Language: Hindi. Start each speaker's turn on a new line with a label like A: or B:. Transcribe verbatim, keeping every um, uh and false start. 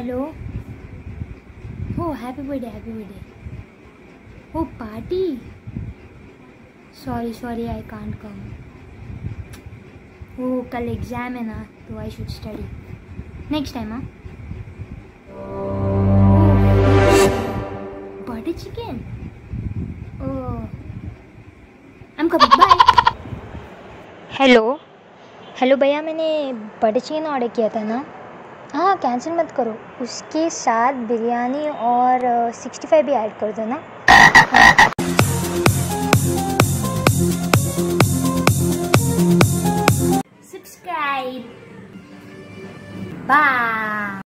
A: हेलो। हो happy birthday happy birthday. Oh party. Sorry sorry I can't come. Oh कल एग्जाम है ना तो I should study next time. हाँ birthday chicken. Oh I am coming bye. Hello hello भैया, मैंने बटर चिकन ऑर्डर किया था ना। हाँ कैंसिल मत करो, उसके साथ बिरयानी और सिक्सटी फाइव भी ऐड कर दो ना। Subscribe bye.